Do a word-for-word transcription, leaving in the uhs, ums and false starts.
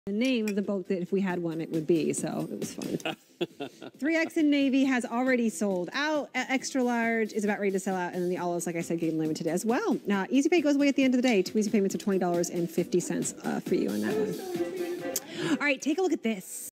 the name of the boat that if we had one, it would be. So it was fun. three X in Navy has already sold out. Extra large is about ready to sell out. And then the olives, like I said, getting limited as well. Now, Easy Pay goes away at the end of the day. Two easy payments of twenty dollars and fifty cents uh, for you on that one. All right, take a look at this.